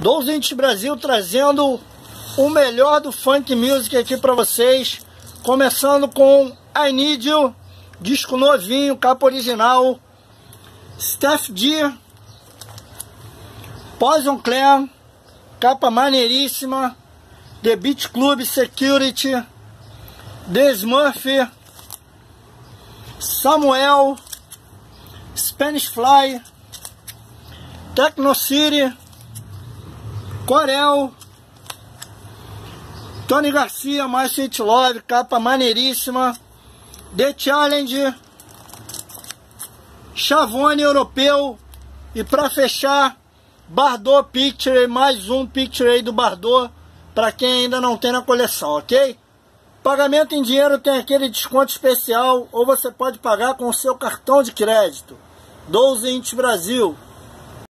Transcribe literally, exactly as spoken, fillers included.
doze Inch Brasil trazendo o melhor do funk music aqui para vocês. Começando com I Need You, disco novinho, capa original. Steph G, Poison Clan, capa maneiríssima. The Beat Club Security, The Smurf, Samuel, Spanish Fly, Techno City, Corel, Tony Garcia, My Sweet Love, capa maneiríssima. The Challenge, Chavone Europeu. E para fechar, Bardot Picture, mais um picture aí do Bardot, para quem ainda não tem na coleção, ok? Pagamento em dinheiro tem aquele desconto especial, ou você pode pagar com o seu cartão de crédito. doze Inch Brasil.